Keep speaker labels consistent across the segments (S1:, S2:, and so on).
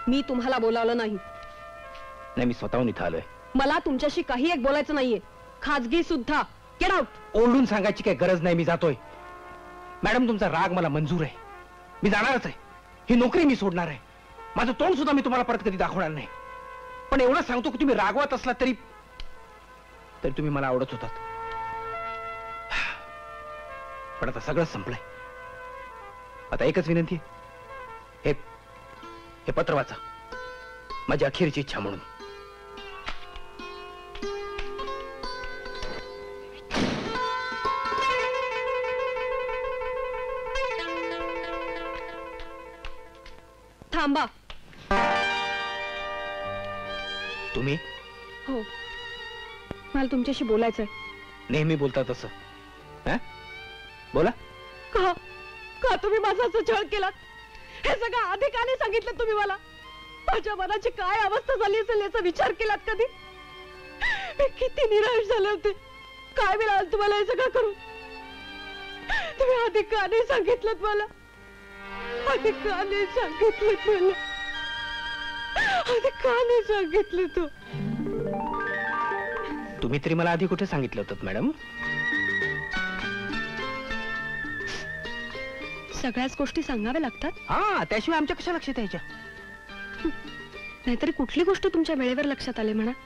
S1: मी तुम्हाला बोलावलं नाही.
S2: नाही, मी स्वतःहून इथं आलोय.
S1: मला तुमच्याशी काही एक बोलायचं नाहीये, खाजगी सुद्धा. Get out.
S2: ओरडून सांगायची काही गरज नाही, मी जातोय. मॅडम, तुमचा राग मला मंजूर आहे, मी जाणारच आहे. ही नोकरी मी सोडणार आहे. माझं तोंड सुद्धा मी तुम्हाला परत कधी दाखवणार नाही. पण एवढंच सांगतो की तुम्ही रागवत असला तरी तुम्ही मला आवडत होतात. पण आता सगळं संपलंय. आता एकच विनंती आहे, हे पत्र वाचा, माझी अखेरची इच्छा म्हणून.
S1: थांबा.
S2: तुम्ही?
S1: हो, मला तुमच्याशी बोलायचंय.
S2: नेहमी बोलता तसं. बोला.
S1: का का तुम्ही माझा असं छळ केलात? हे सगळं आधी का नाही सांगितलं तुम्ही मला? माझ्या मनाची काय अवस्था झाली असेल याचा विचार केलात कधी? मी किती निराश झाले होते. काय मिळालं तुम्हाला हे सगळं करून? तुम्ही आधी का नाही सांगितलं मला? आधी का नाही सांगितलं मला? आधी का नाही सांगितलं तू?
S2: तुम्ही तरी मला आधी कुठे सांगितलं होतं मॅडम?
S1: सगळ्याच गोष्टी सांगाव्या लागतात.
S2: हा, त्याशिवाय आमच्या कशा लक्षात यायच्या?
S1: नाहीतरी कुठली गोष्ट तुमच्या वेळेवर लक्षात आली म्हणा.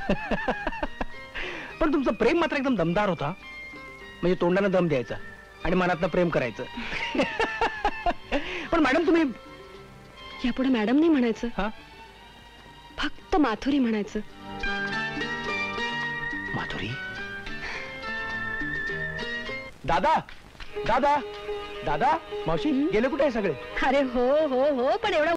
S2: पण तुमचं प्रेम मात्र एकदम दमदार होता. म्हणजे तोंडानं दम द्यायचा आणि मनातनं प्रेम करायचं. पण मॅडम, तुम्ही
S1: यापुढे मॅडम नाही म्हणायचं.
S2: हा,
S1: फक्त माथुरी म्हणायचं.
S2: माधुरी. दादा, दादा, दादा, मावशी गेले कुठे आहे सगळे?
S1: अरे हो हो हो, पण एवढा